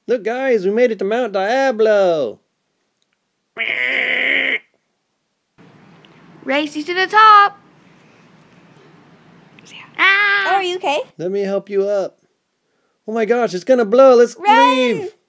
Look, guys, we made it to Mount Diablo. Race you to the top. Oh, are you okay? Let me help you up. Oh my gosh, it's gonna blow. Let's leave.